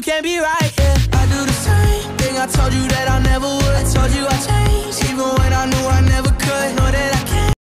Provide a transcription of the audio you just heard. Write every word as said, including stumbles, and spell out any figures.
can't be right, yeah. I do the same thing, I told you that